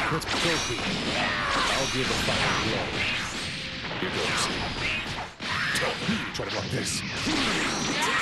Let's Goku. I'll give a final blow. Here goes. Try to block this.